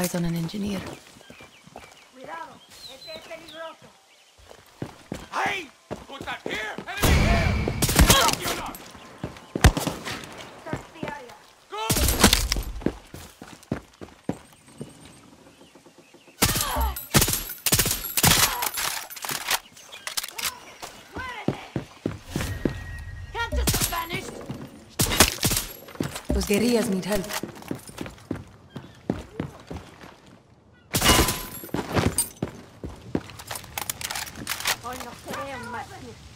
eyes on an engineer. Cuidado, este es peligroso. Hey! Put that here! Enemy here! You lot! Search the area. Go! Can't just have vanished. Those guerrillas need help. Hoy no se vean más.